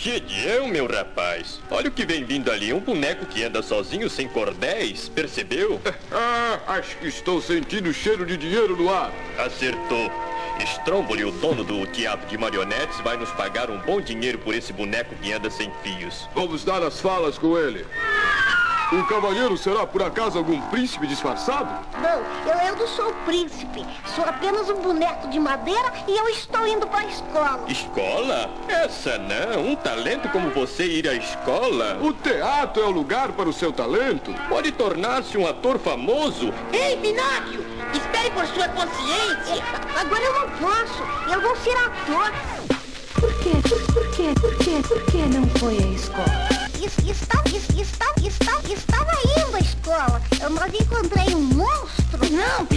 Gideão, meu rapaz. Olha o que vem vindo ali, um boneco que anda sozinho sem cordéis, percebeu? Acho que estou sentindo o cheiro de dinheiro no ar. Acertou. Stromboli, o dono do teatro de marionetes, vai nos pagar um bom dinheiro por esse boneco que anda sem fios. Vamos dar as falas com ele. O cavalheiro será, por acaso, algum príncipe disfarçado? Não, eu não sou príncipe. Sou apenas um boneco de madeira e eu estou indo para a escola. Escola? Essa não. Um talento como você ir à escola? O teatro é o lugar para o seu talento. Pode tornar-se um ator famoso. Ei, Pinóquio! Espere por sua consciência! Agora eu não posso. Eu vou ser ator. Por que não foi à escola? Estava indo à escola. Mas encontrei um monstro. Não,